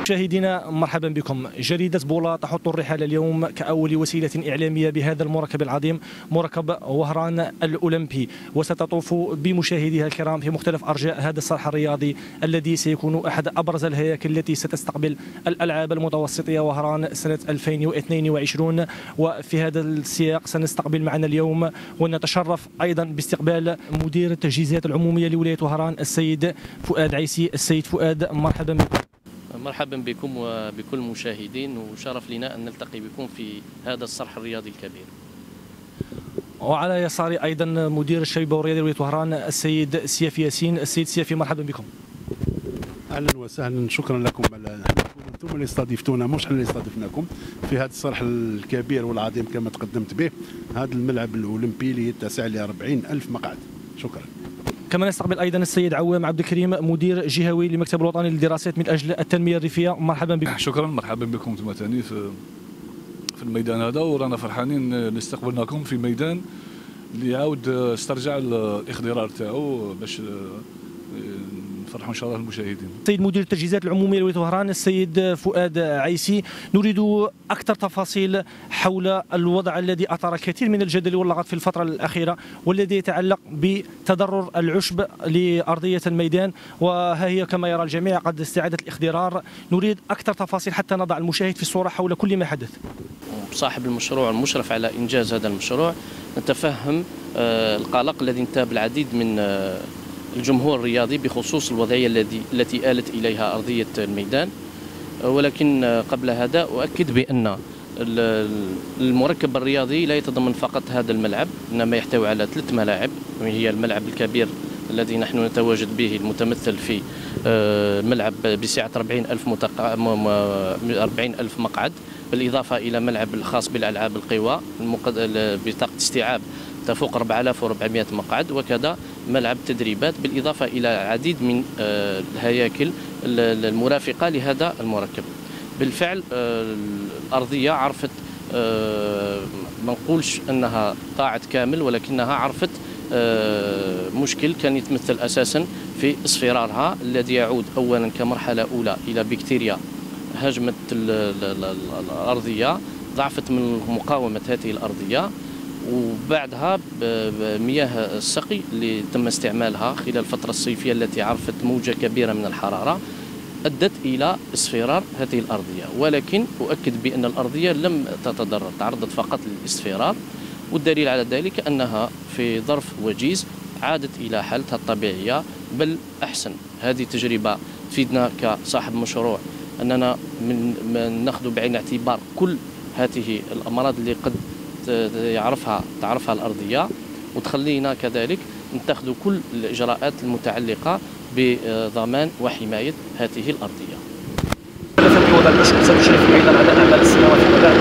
مشاهدينا مرحبا بكم. جريدة بولا تحط الرحال اليوم كأول وسيلة إعلامية بهذا المركب العظيم، مركب وهران الأولمبي، وستطوف بمشاهديها الكرام في مختلف أرجاء هذا الصرح الرياضي الذي سيكون أحد أبرز الهياكل التي ستستقبل الألعاب المتوسطية وهران سنة 2022. وفي هذا السياق سنستقبل معنا اليوم ونتشرف أيضا باستقبال مدير التجهيزات العمومية لولاية وهران السيد فؤاد عيسي. السيد فؤاد مرحبا بكم. مرحبا بكم وبكل المشاهدين، وشرف لنا أن نلتقي بكم في هذا الصرح الرياضي الكبير. وعلى يساري أيضا مدير الشبيبة والرياضة لولاية وهران السيد سيافي ياسين. السيد سيافي مرحبا بكم. اهلا وسهلا، شكرا لكم. انتم اللي استضفتونا، مش احنا اللي استضفناكم في هذا الصرح الكبير والعظيم كما تقدمت به. هذا الملعب الأولمبي اللي يتسع ل 40,000 مقعد. شكرا. كما نستقبل ايضا السيد عوام عبد الكريم مدير جهوي للمكتب الوطني للدراسات من اجل التنميه الريفيه. مرحبا بكم. شكرا، مرحبا بكم انتم ثاني في الميدان هذا، ورانا فرحانين اللي استقبلناكم في ميدان اللي يعاود استرجع الاخضرار تاعو باش نفرحوا ان شاء الله المشاهدين. السيد مدير التجهيزات العموميه لولاية وهران السيد فؤاد عيسي، نريد اكثر تفاصيل حول الوضع الذي اثار الكثير من الجدل واللغط في الفتره الاخيره، والذي يتعلق بتضرر العشب لارضيه الميدان، وها هي كما يرى الجميع قد استعادت الاخضرار. نريد اكثر تفاصيل حتى نضع المشاهد في الصوره حول كل ما حدث. صاحب المشروع المشرف على انجاز هذا المشروع نتفهم القلق الذي انتاب العديد من الجمهور الرياضي بخصوص الوضعية التي آلت إليها أرضية الميدان، ولكن قبل هذا أؤكد بأن المركب الرياضي لا يتضمن فقط هذا الملعب، إنما يحتوي على 3 ملاعب، وهي الملعب الكبير الذي نحن نتواجد به المتمثل في ملعب بسعة 40,000 مقعد، بالإضافة إلى ملعب الخاص بالألعاب القوى بطاقة استيعاب تفوق 4400 مقعد، وكذا ملعب تدريبات، بالإضافة إلى العديد من الهياكل المرافقة لهذا المركب. بالفعل الأرضية عرفت، ما نقولش أنها ضاعت كامل، ولكنها عرفت مشكل كان يتمثل أساسا في اصفرارها الذي يعود أولا كمرحلة أولى إلى بكتيريا هاجمت الأرضية، ضعفت من مقاومة هذه الأرضية، وبعدها بمياه السقي اللي تم استعمالها خلال الفترة الصيفية التي عرفت موجة كبيرة من الحرارة أدت إلى اصفرار هذه الأرضية. ولكن أؤكد بأن الأرضية لم تتضرر، تعرضت فقط للاصفرار، والدليل على ذلك أنها في ظرف وجيز عادت إلى حالتها الطبيعية، بل أحسن. هذه تجربة تفيدنا كصاحب مشروع أننا نأخذ بعين الاعتبار كل هذه الأمراض اللي قد تعرفها الأرضية، وتخلينا كذلك نتخذ كل الإجراءات المتعلقة بضمان وحماية هذه الأرضية. وضع العشب ستشرف أيضا على أعمال السنوات الأولى.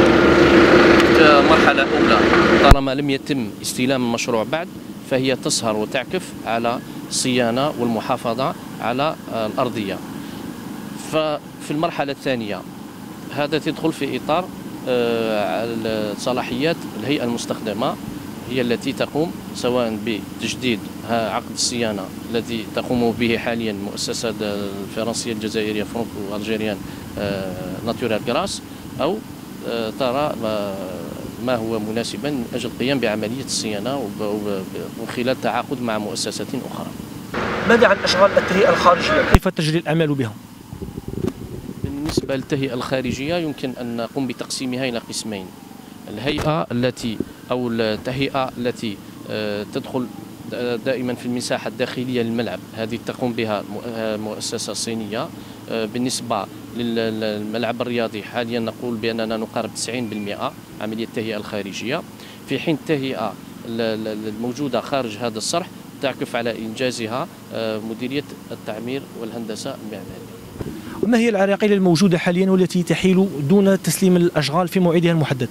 كمرحلة أولى طالما لم يتم استلام المشروع بعد، فهي تسهر وتعكف على الصيانة والمحافظة على الأرضية. ففي المرحلة الثانية هذا تدخل في إطار صلاحيات الهيئة المستخدمة، هي التي تقوم سواء بتجديد عقد الصيانة الذي تقوم به حاليا المؤسسة الفرنسية الجزائرية فرانكو ألجيريان ناتورال غراس، أو ترى ما هو مناسبا من أجل القيام بعملية الصيانة وخلال تعاقد مع مؤسسات أخرى. ماذا عن أشغال التهيئة الخارجية؟ كيف تجري الأعمال بها؟ بالنسبة للتهيئة الخارجية يمكن أن نقوم بتقسيمها إلى قسمين: الهيئة أو التهيئة التي تدخل دائما في المساحة الداخلية للملعب، هذه تقوم بها مؤسسة صينية. بالنسبة للملعب الرياضي حاليا نقول بأننا نقارب 90% عملية التهيئة الخارجية، في حين التهيئة الموجودة خارج هذا الصرح تعكف على إنجازها مديرية التعمير والهندسة المعمارية. وما هي العراقيل الموجودة حاليا والتي تحيل دون تسليم الأشغال في موعدها المحدد؟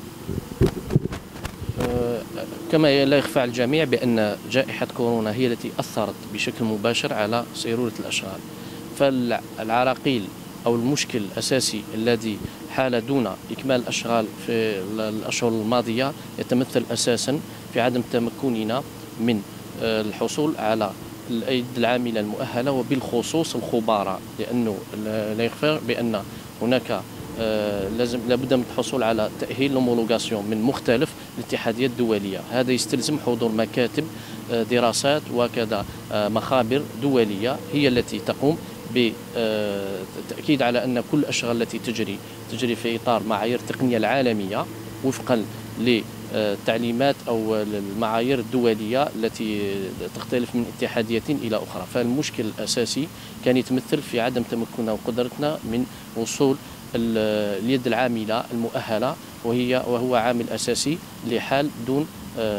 كما لا يخفى على الجميع بأن جائحة كورونا هي التي أثرت بشكل مباشر على سيرورة الأشغال، فالعراقيل أو المشكل الأساسي الذي حال دون إكمال الأشغال في الأشهر الماضية يتمثل أساسا في عدم تمكننا من الحصول على الأيدي العاملة المؤهلة وبالخصوص الخبراء، لأنه لا يخفى بأن هناك لابد من الحصول على تأهيل لومولوغاسيون من مختلف الاتحاديات الدولية. هذا يستلزم حضور مكاتب دراسات وكذا مخابر دولية هي التي تقوم بالتأكيد على أن كل الأشغال التي تجري في إطار معايير التقنية العالمية وفقا للتعليمات أو المعايير الدولية التي تختلف من اتحادية إلى أخرى. فالمشكل الأساسي كان يتمثل في عدم تمكننا وقدرتنا من وصول اليد العاملة المؤهلة، وهو عامل أساسي لحال دون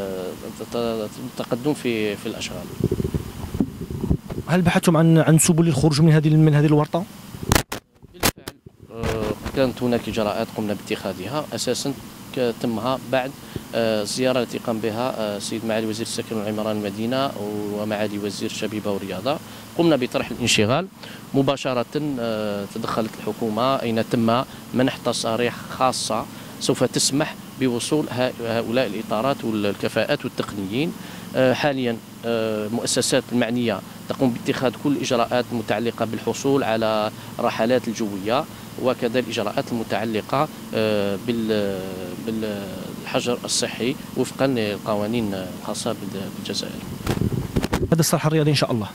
تقدم في الأشغال. هل بحثتم عن سبل الخروج من هذه الورطة؟ بالفعل كانت هناك إجراءات قمنا باتخاذها أساسا تمها بعد الزيارة التي قام بها السيد معالي وزير السكن والعمران المدينة ومعالي وزير الشبيبة والرياضة. قمنا بطرح الانشغال مباشرة. تدخلت الحكومة أين تم منح تصاريح خاصة سوف تسمح بوصول هؤلاء الإطارات والكفاءات والتقنيين. حاليا المؤسسات المعنية تقوم باتخاذ كل الإجراءات المتعلقة بالحصول على رحلات الجوية وكذا الإجراءات المتعلقة بالحجر الصحي وفقا للقوانين الخاصة بالجزائر. هذا الصرح الرياضي إن شاء الله.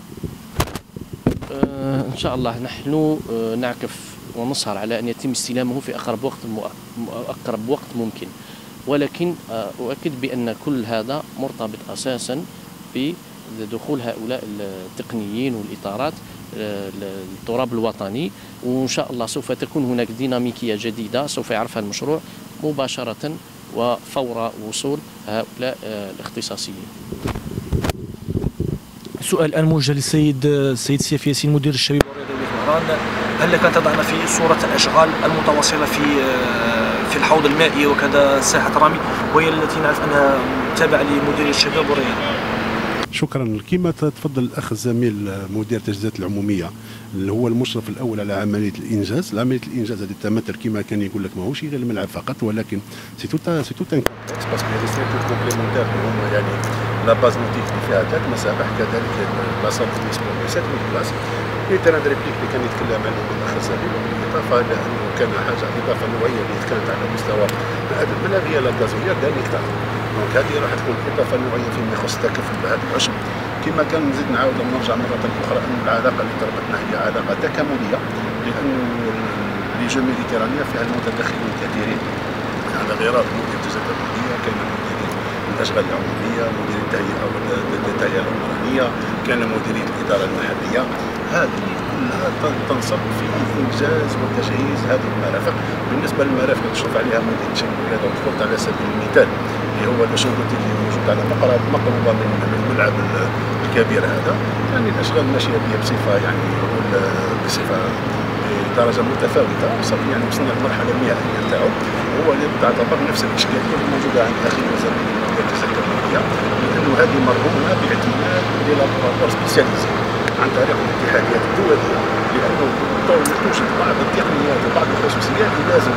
إن شاء الله نحن نعكف ونسهر على أن يتم استلامه في أقرب وقت ممكن، ولكن أؤكد بأن كل هذا مرتبط أساسا بدخول هؤلاء التقنيين والإطارات التراب الوطني، وإن شاء الله سوف تكون هناك ديناميكية جديدة سوف يعرفها المشروع مباشرة وفور وصول هؤلاء الاختصاصيين. سؤال الآن موجه للسيد سيف ياسين مدير الشبيبة والرياضة وهران. هل لك تضعنا في صورة الأشغال المتواصلة في الحوض المائي وكذا ساحة رامي، وهي التي نعرف أنها تابعة لمديرية الشباب والرياضة؟ شكرا. كما تفضل الاخ الزميل مدير التجهيزات العموميه اللي هو المشرف الاول على عمليه الانجاز. عمليه الانجاز هذه تمثل كما كان يقول لك ماهوش غير الملعب فقط، ولكن سي تو ان باسكو لي ستركتور كومبليمونتير هما يعني لا باز نوتيك اللي فيها 3 مسابح، كذلك البلاصات بالنسبه ل 7 بلاص. التيران ريبليك اللي كان يتكلم عنه الاخ الزميل، بالاضافه الى انه كان حاجه اضافه نوعيه اللي كانت على مستوى هذا الملعب هي لا غازولير دايركت. دونك هذه راح تكون اضافه نوعيه فيما يخص تكافل بهذا العشب. كما كان نزيد نعاود نرجع مره اخرى ان العلاقه اللي تربطنا هي علاقه تكامليه، لانه لي جو ميديتيرانيا فيها المتدخلين الكثيرين على غرار مدير التجهيزات العموميه، كاين مدير الاشغال العموميه، مدير التهيئه العمرانيه، كان مديريه الاداره المحليه. هذه كلها تنصب في انجاز وتجهيز هذه المرافق. بالنسبه للمرافق تشوف عليها مدير الشباب والرياضه وتفضل على سبيل المثال اللي هو الاشغال اللي موجود على مقربه من الملعب الكبير هذا، يعني الاشغال ماشيه بها بصفه يعني بصفه بدرجه متفاوته. يعني وصلنا للمرحله النهائيه نتاعو، هو اللي تعتبر نفس الاشكاليه اللي موجوده عند اخي وزير التجهيزات العموميه، لانه هذه مرهونه باعتماد لي لابوراتوار سبيسياليزي عن طريق الاتحاديات الدوليه، لانه توجد بعض التقنيات وبعض الخصوصيات اللي لازم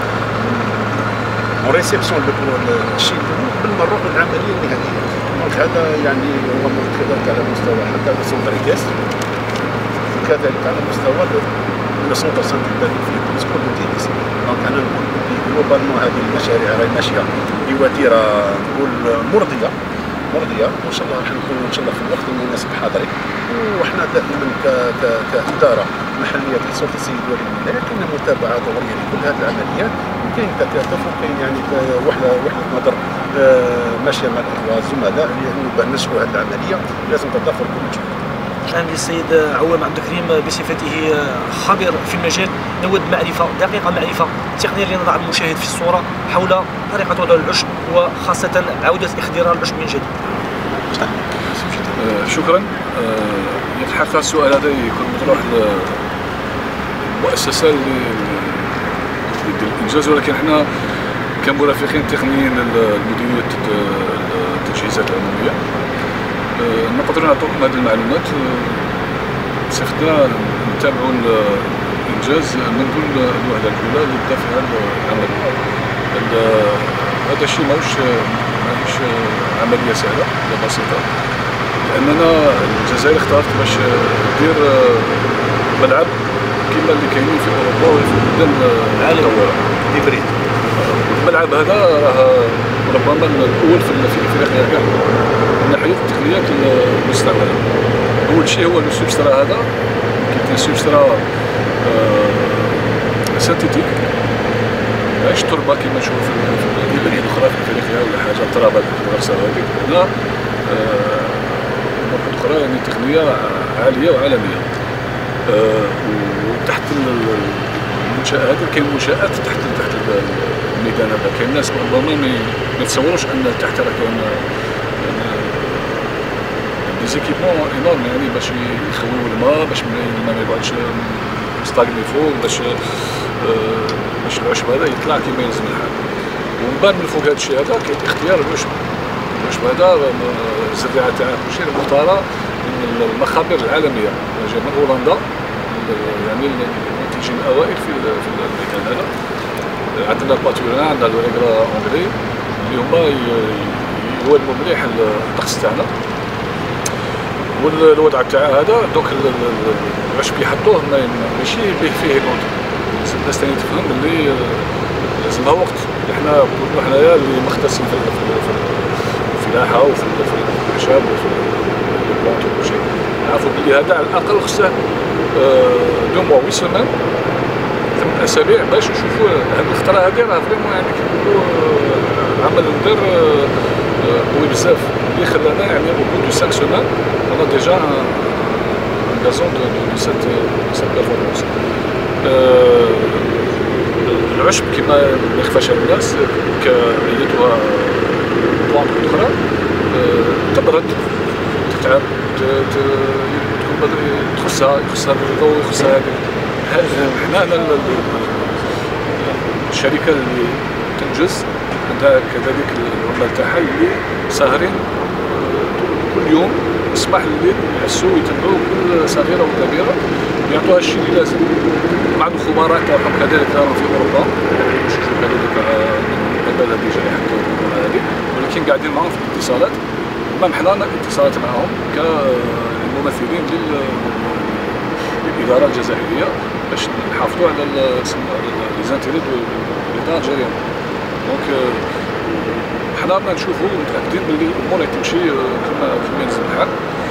وريسبسيون الشيء بالمرور للعمليه النهائيه. دونك هذا يعني هو كذلك على مستوى حتى السونتريكاس، وكذلك على مستوى السونتر سانتيتاري في كل تينيس. دونك انا نقول جلوبالمون هذه المشاريع راهي ماشيه بوتيره نقول مرضيه، وان شاء الله راح نكون ان شاء الله في الوقت المناسب حاضرين. وحنا دائما كاداره محليه لسلطه السيد ولي الولايه كاين متابعه دوريه لكل هذه العمليات، وكاين تكاتف وكاين يعني وحده نظر ماشيه مع الاخوه الزملاء، لانه باه نشروا هذه العمليه لازم تضافر كل جهد. الآن السيد عوام عبد الكريم بصفته خبير في المجال نود معرفة دقيقة، معرفة تقنية لنضع المشاهد في الصورة حول طريقة وضع العشب وخاصة عودة اخضرار العشب من جديد. شكرا. الحقيقة السؤال هذا يكون مطروح للمؤسسة اللي دير الإنجاز، ولكن حنا كمرافقين تقنيين لمديرية التجهيزات العمومية نقدروا نعطوكم هذه المعلومات. صفتنا نتابعوا الإنجاز منذ الوحدة الأولى اللي بدا فيها العمل. هذا الشيء ماهوش عملية سهلة ولا بسيطة، لاننا الجزائر اختارت باش دير ملعب كما اللي كاينين في اوروبا وفي البلدان المتطوره هيبريد. الملعب هذا راه ربما الاول في افريقيا كاع من ناحيه التقنيات المستعمله. اول شيء هو السبسترا هذا كيكون سبسترا سنتيتيك، ماهيش تربه كما نشوفوا في البلاد الاخرى في افريقيا ولا حاجه الترابه الغرسه هذيك، لا مرات اخرى يعني تقنيه عاليه وعالميه. وتحت المنشاه هذا كاين منشات تحت الميدان هذا. كاين ناس ربما ما يتصوروش ان تحت راه كاين ديزيكيبمون انورم يعني باش يخويو الماء، باش الماء ما يقعدش مستاغني فوق، باش العشب هذا يطلع كما يلزم الحال. ومن بعد من فوق هذا الشيء هذا كاين اختيار العشب. العشب هذا الزريعه تاعها كلشي مختاره من المخابر العالميه، جايه من هولندا، يعني المنتجين الاوائل في المكان هذا. عندنا الباتوران، عندنا الريغرا اونغلي اللي هما يولوا مليح الطقس تاعنا. والوضع تاعها هذا دوك العشب يحطوه ماشي به فيه نوض. الناس ثاني تفهم باللي لازمها وقت. حنايا اللي مختصين في الفلاحه وفي الاعشاب وفي البلونط وكل شيء نعرفوا باللي هذا على الاقل خصه 2 موا 8 سيمان 8 اسابيع باش نشوفوا هذه الخطره هذه راه فريمون يعني كيقولوا عمل مدار قوي بزاف اللي خلانا يعني au bout de 5 semaines on a déjà un gazon de cette performance. العشب كما ما يخفاش على الناس كايتها بلانط اخرى تبرد، تتعب، تخصها الضوء، يخصها حنا الشركه اللي تنجز عندها كذلك العمال تاعها اللي ساهرين كل يوم الصباح الليل يحسوا ويتبعوا كل صغيره وكبيره ويعطوها الشيء اللي لازم. مع الخبراء تاعهم كذلك راهم في اوروبا يشوفوا كذلك البلد هذه جايه هذه، ولكن قاعدين معاهم في الاتصالات. المهم حنا اتصالات معاهم كممثلين للاداره الجزائريه باش نحافظوا على لي زانتيري دو ليدار الجزائري. دونك حنا ما نشوفوا متاكدين باللي الامور تمشي كما يلزم الحال.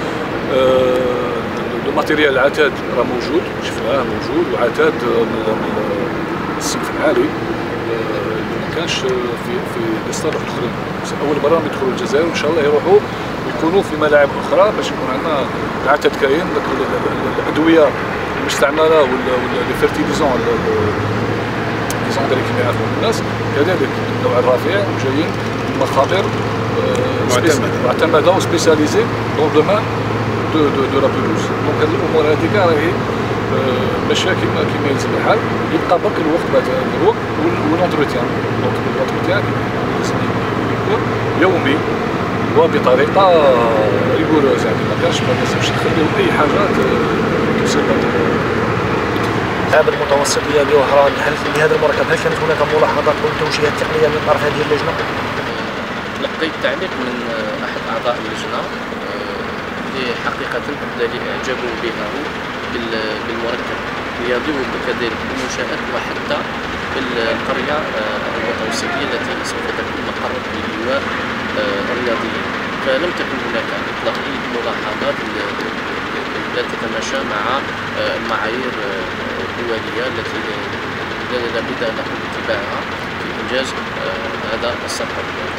الماتيريال العتاد راه موجود، شفناه موجود، وعتاد من الصنف العالي ما كانش في الاصدار الاخرين. اول مره يدخلوا الجزائر وان شاء الله يروحوا يكونوا في ملاعب اخرى باش يكون عندنا العتاد كاين. الادويه المستعمله ولا الفيرتيليزون ليزونغري كما يعرفوا الناس كذلك النوع الرفيع وجايين من مخابر معتمده وسبيسياليزي دون دومان دو لا بيلوز. دونك هذه الامور هذيك راهي ماشيه كما يلزم الحال. يبقى برك الوقت بعد الوقت والانتروتيان. دونك الانتروتيان لازم يكون يومي وبطريقه ريغوروز، يعني ما لازمش تخليو اي حاجه تسبب. الألعاب المتوسطية بوهران، هل لهذا المركب هل كانت هناك ملاحظات أو توجيهات تقنية من طرف هذه اللجنة؟ لقيت تعليق من أحد أعضاء اللجنة اللي حقيقة أبدى إعجابه بها بالمركب الرياضي وكذلك بالمنشآت وحتى بالقرية المتوسطية التي سوف تكون مقر للواء الرياضيين. فلم تكن هناك على الإطلاق أي ملاحظات لا تتماشى مع المعايير الدولية التي لابد له اتباعها في إنجاز هذا الصرح الرياضي.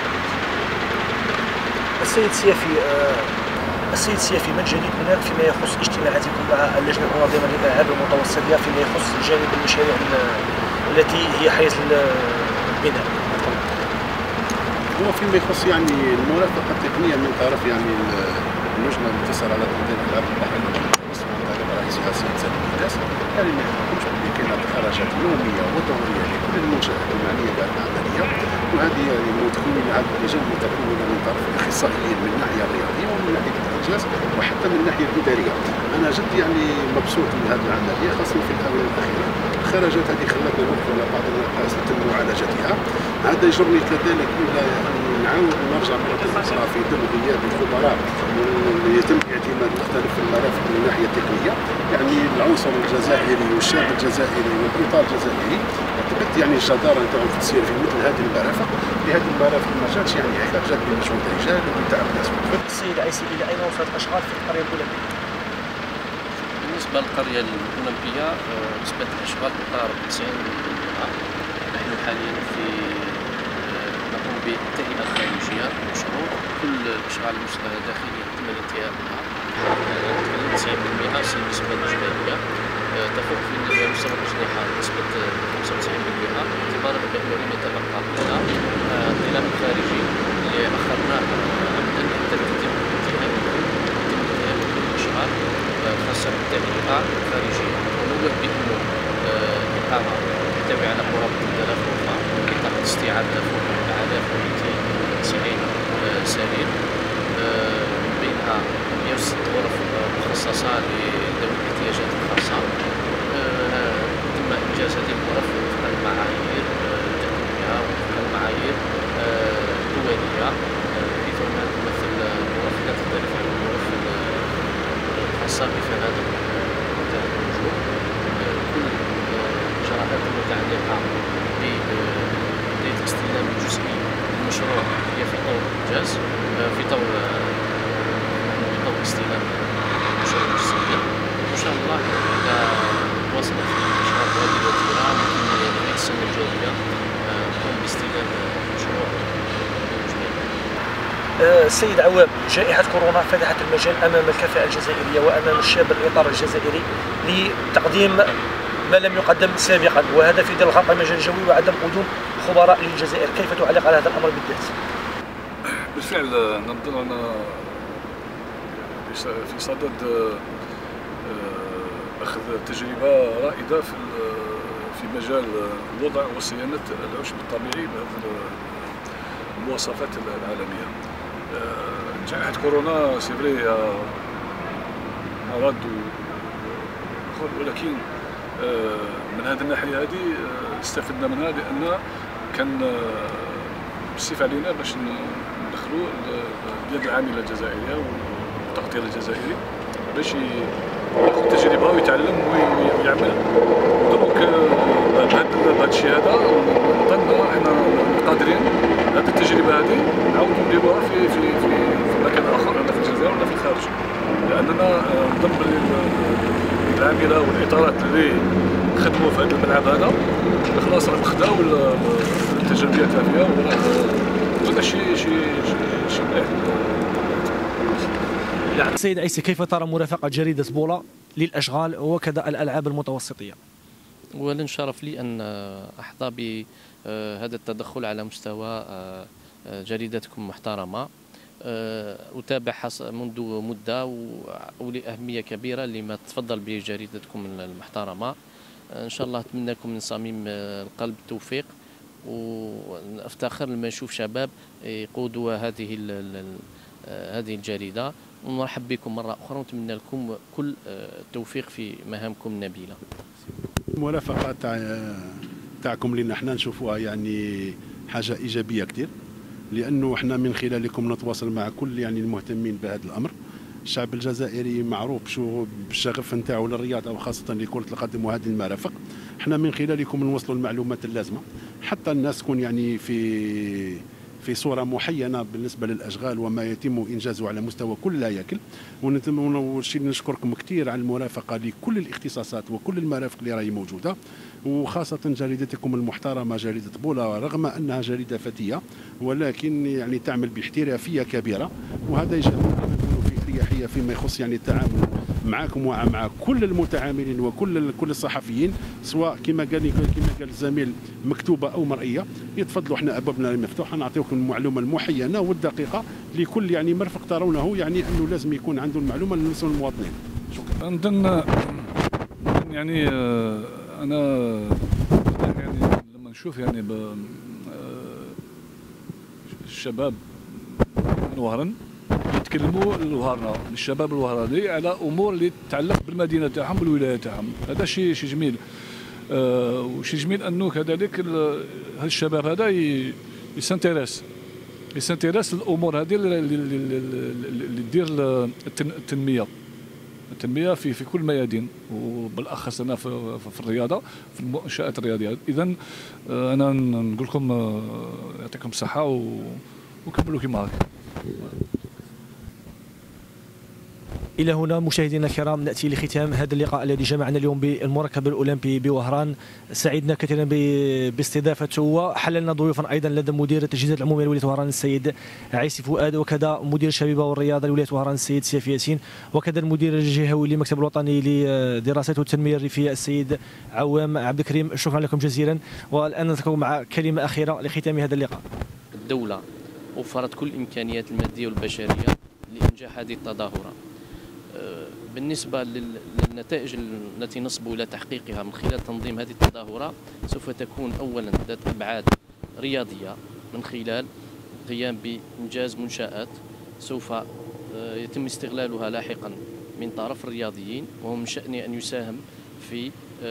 السيد السيافي، ما الجديد هناك فيما يخص اجتماعاتكم مع اللجنة المنظمة للألعاب المتوسطية فيما يخص جانب المشاريع التي هي حيز البناء؟ هو فيما يخص يعني المرافقة التقنية من طرف يعني اللجنة المتصلة على تنظيم الألعاب البحرية رئيسها السيد سالم الناس، يعني ما يحكمش باللي كاينة خرجات يومية ودورية لكل المنشآت المعنية بالعملية، وهذه يعني مدخول على اللجان المتكونة من طرف الأخصائيين من الناحية الرياضية ومن ناحية الإنجاز وحتى من الناحية الإدارية. أنا جد يعني مبسوط من هذه العملية خاصة في الآونة الأخيرة. الخرجات هذه خلتنا نوقف على بعض النقاط تم معالجتها. هذا يجرني كذلك إلى نعاود نرجع مرة أخرى في ظل غياب الخبراء ويتم اعتماد مختلف المرافق من الناحية التقنية، يعني العنصر الجزائري والشاب الجزائري والإطار الجزائري أثبت يعني الجدارة نتاعو في التسيير في مثل هذه المرافق. لهذه المرافق ما جاتش يعني علاج، جات بمجهود رجال وبتعب ناس. السيد عيسي، إلى أين وصلت الأشغال في القرية الأولمبية؟ بالنسبة للقرية الأولمبية نسبة الأشغال تقارب 90%. نحن حاليا نقوم بالتهيئة الخارجية للمشروع، كل الأشغال الداخلية تم الانتهاء منها. 90% النسبة الإجمالية تفوق في مستوى الأجنحة نسبة 95%، اعتبارا بأنه لم يتبقى لنا الطلاب الخارجي اللي أخرناه عمدا حتى يتم انتهاء كل الأشغال خاصة بالتهيئة الخارجية. ونوه بأنه الإقامة تحتوي على قرابة 3000 غرفة، بطاقة استيعاب فوق 4290 سرير، بينها 106 غرف مخصصة لذوي الاحتياجات الخاصة. تم إنجاز هذه الغرف وفقا للمعايير التقنية وفقا للمعايير الدولية، حيث أنها تمثل غرف لا تختلف عن الغرف الخاصة بفنادق منتهى الوجوه. كل الإجراءات المتعلقة بعملية استلام جزئي للمشروع هي في طور الإنجاز، في طور استلام المشروع الجزئي. وإن شاء الله إذا وصلت الإشراف هذه الوتيرة ممكن نهاية السنة الجارية نقوم باستلام المشروع بالكامل. السيد عوام، جائحة كورونا فتحت المجال أمام الكفاءة الجزائرية وأمام الشاب الإطار الجزائري لتقديم ما لم يقدم سابقا، وهذا في ظل غرق المجال الجوي وعدم قدوم خبراء للجزائر. كيف تعلق على هذا الأمر بالذات؟ بالفعل ننظر أنا في صدد أخذ تجربة رائدة في مجال وضع وصيانة العشب الطبيعي بهذه المواصفات العالمية. جائحة كورونا سيفري مرض ولكن من هذه الناحية هذه استفدنا منها، لأن كان بسيف علينا باش ندخلوا اليد العاملة الجزائرية والتقدير الجزائري باش ياخذ تجربة ويتعلم ويعمل. دونك بهذا الشيء هذا نظن احنا قادرين هذه التجربة هذه نعاودوا نديروها في مكان آخر، هنا في الجزائر ولا في الخارج، لأننا نظن باللي العاملة والإطارات اللي خدموا في هذا الملعب هذا خلاص راه خداو التجربيات فيها، وهذا شيء مليح. السيد عيسي، كيف ترى مرافقة جريدة بولا للأشغال وكذا الألعاب المتوسطية؟ أولا شرف لي أن أحظى بهذا التدخل على مستوى جريدتكم محترمة. أتابع منذ مدة ولأهمية كبيرة لما تفضل به جريدتكم المحترمة. إن شاء الله أتمنى لكم من صميم القلب التوفيق، وأفتخر لما نشوف شباب يقودوا هذه الجريدة. ونرحب بكم مرة أخرى ونتمنى لكم كل التوفيق في مهامكم النبيلة. المرافقة تاعكم لنا احنا نشوفوها يعني حاجة إيجابية كثير، لأنه احنا من خلالكم نتواصل مع كل يعني المهتمين بهذا الأمر. الشعب الجزائري معروف بالشغف نتاعو للرياضة وخاصة لكرة القدم وهذه المرافق. احنا من خلالكم نوصلوا المعلومات اللازمة حتى الناس تكون يعني في صورة محينة بالنسبة للأشغال وما يتم إنجازه على مستوى كل الهياكل. ونشكركم كثير على المرافقة لكل الاختصاصات وكل المرافق اللي راهي موجودة، وخاصة جريدتكم المحترمة جريدة بولا، رغم أنها جريدة فتية ولكن يعني تعمل باحترافية كبيرة، وهذا يجعلنا في اريحية فيما يخص يعني التعامل معكم ومع كل المتعاملين وكل الصحفيين، سواء كما قال الزميل مكتوبه او مرئيه. يتفضلوا، احنا ابوابنا مفتوحه، نعطيكم المعلومه المحينه والدقيقه لكل يعني مرفق ترونه يعني انه لازم يكون عنده المعلومه لنوصل للمواطنين. شكرا. نظن يعني انا يعني لما نشوف يعني الشباب الوهران يتكلموا الوهرنا الشباب الوهراني على امور اللي تتعلق بالمدينه تاعهم بالولايه تاعهم، هذا شيء جميل. وشيء جميل انه كذلك هذا الشباب هذا يسانتيريس سانتيراس الامور هذه اللي دير التنميه في كل الميادين، وبالاخص انا في الرياضه، في المنشات الرياضيه. اذا انا نقول لكم يعطيكم الصحه وكملوا كما هكا. إلى هنا مشاهدينا الكرام نأتي لختام هذا اللقاء الذي جمعنا اليوم بالمركب الأولمبي بوهران. سعدنا كثيرا باستضافته، وحللنا ضيوفا أيضا لدى مدير التجهيزات العمومية لولاية وهران السيد عيسي فؤاد، وكذا مدير الشبيبة والرياضة لولاية وهران السيد سيف ياسين، وكذا المدير الجهوي للمكتب الوطني للدراسات والتنمية الريفية السيد عوام عبد الكريم. شكرا لكم جزيلا. والآن نترككم مع كلمة أخيرة لختام هذا اللقاء. الدولة وفرت كل الإمكانيات المادية والبشرية لإنجاح هذه التظاهرة. بالنسبة للنتائج التي نصبو إلى تحقيقها من خلال تنظيم هذه التظاهرة، سوف تكون أولا ذات أبعاد رياضية من خلال القيام بإنجاز منشآت سوف يتم استغلالها لاحقا من طرف الرياضيين، وهم من شأنه أن يساهم في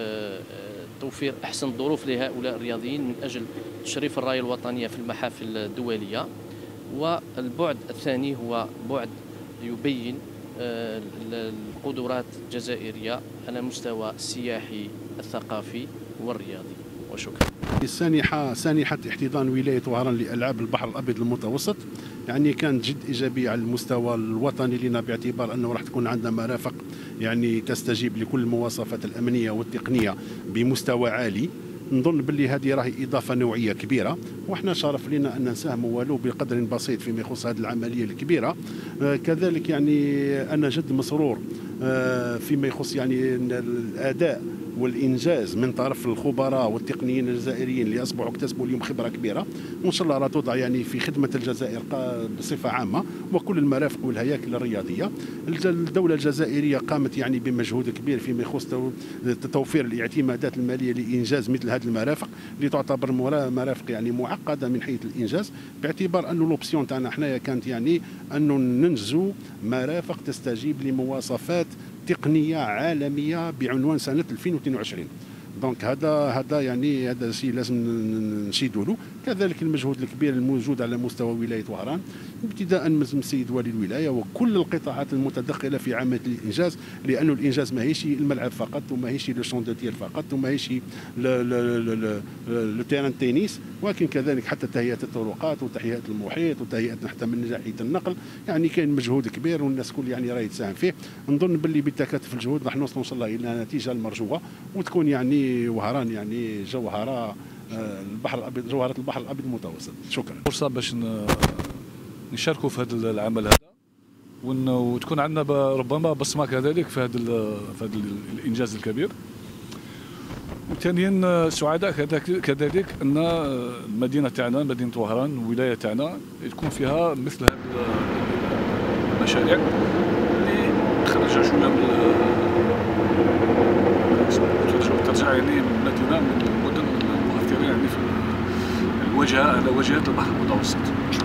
توفير أحسن ظروف لهؤلاء الرياضيين من أجل تشريف الراية الوطنية في المحافل الدولية. والبعد الثاني هو بعد يبين القدرات الجزائرية على المستوى السياحي الثقافي والرياضي. وشكرا. سانحة احتضان ولاية وهران لألعاب البحر الأبيض المتوسط يعني كانت جد إيجابية على المستوى الوطني لنا، باعتبار أنه راح تكون عندنا مرافق يعني تستجيب لكل المواصفات الأمنية والتقنية بمستوى عالي. نظن باللي هذه راهي اضافه نوعيه كبيره، وحنا شرف لنا ان نساهموا ولو بقدر بسيط فيما يخص هذه العمليه الكبيره. كذلك يعني انا جد مسرور فيما يخص يعني الاداء والانجاز من طرف الخبراء والتقنيين الجزائريين اللي اصبحوا اكتسبوا اليوم خبره كبيره، وان شاء الله راه توضع يعني في خدمه الجزائر بصفه عامه وكل المرافق والهياكل الرياضيه. الدوله الجزائريه قامت يعني بمجهود كبير فيما يخص توفير الاعتمادات الماليه لانجاز مثل هذه المرافق اللي تعتبر مرافق يعني معقده من حيث الانجاز، باعتبار انه لوبسيون تاعنا حنايا كانت يعني انه ننجزوا مرافق تستجيب لمواصفات تقنيه عالميه بعنوان سنه 2022. دونك هذا يعني هذا الشيء لازم نشيدوا له. كذلك المجهود الكبير الموجود على مستوى ولايه وهران ابتداء من السيد والي الولايه وكل القطاعات المتدخله في عمليه الانجاز، لانه الانجاز ماهيش الملعب فقط، وماهيش لو شون دو تير فقط، وماهيش لو تيران تنس، ولكن كذلك حتى تهيئه الطرقات وتهيئه المحيط وتهيئه حتى من ناحيه النقل. يعني كاين مجهود كبير والناس كل يعني راهي تساهم فيه. نظن باللي بالتكاتف الجهود راح نوصلوا ان شاء الله الى النتيجه المرجوه، وتكون يعني وهران يعني جوهره البحر الابيض، جوهره البحر الابيض المتوسط. شكرا. فرصه باش نشاركوا في هذا العمل هذا، وتكون عندنا ربما بصمه كذلك في هذا الانجاز الكبير. وثانيا سعداء كذلك ان المدينه تاعنا، مدينه وهران، الولايه تاعنا تكون فيها مثل هذه المشاريع اللي خرجها شويه من ترجع يعني مدينه من المدن المؤثره يعني في الواجهه على واجهه البحر المتوسط.